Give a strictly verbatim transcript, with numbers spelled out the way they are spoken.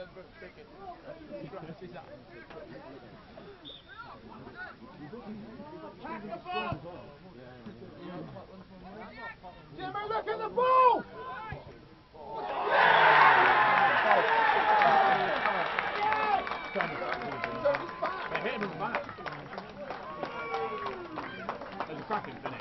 Jimmy, look at the ball! They hit him in the back. There's a cracking finish.